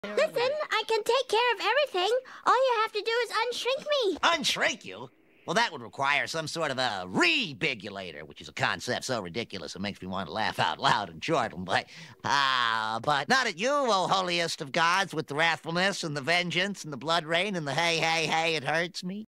Listen, I can take care of everything. All you have to do is unshrink me. Unshrink you? Well, that would require some sort of a Re-Bigulator, which is a concept so ridiculous it makes me want to laugh out loud and chortle. But not at you, O holiest of gods, with the wrathfulness and the vengeance and the blood rain and the hey, hey, hey, it hurts me.